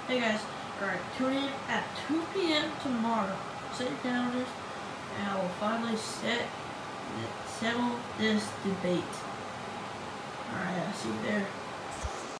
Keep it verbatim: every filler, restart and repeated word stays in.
Hey guys, alright, tune in at two P M tomorrow. Set your calendars, and I will finally set settle this debate. Alright, I'll see you there.